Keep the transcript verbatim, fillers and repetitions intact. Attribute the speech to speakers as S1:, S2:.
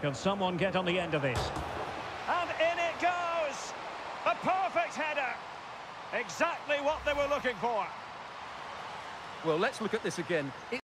S1: Can someone get on the end of this? And in it goes! A perfect header! Exactly what they were looking for.
S2: Well, let's look at this again. It